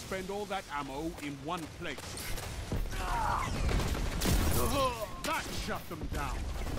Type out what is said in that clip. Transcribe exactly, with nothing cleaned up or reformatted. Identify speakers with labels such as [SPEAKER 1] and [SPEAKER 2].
[SPEAKER 1] spend all that ammo in one place. That shut them down.